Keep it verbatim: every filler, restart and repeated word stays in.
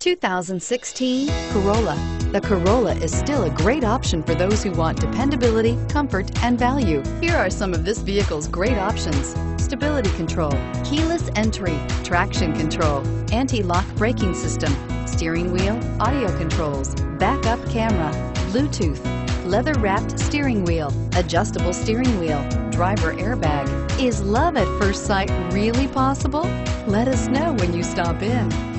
two thousand sixteen Corolla. The Corolla is still a great option for those who want dependability, comfort, and value. Here are some of this vehicle's great options: stability control, keyless entry, traction control, anti-lock braking system, steering wheel audio controls, backup camera, Bluetooth, leather-wrapped steering wheel, adjustable steering wheel, driver airbag. Is love at first sight really possible? Let us know when you stop in.